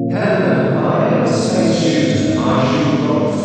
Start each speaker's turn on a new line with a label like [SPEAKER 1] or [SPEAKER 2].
[SPEAKER 1] Hello, I am a space shooter. I shoot robots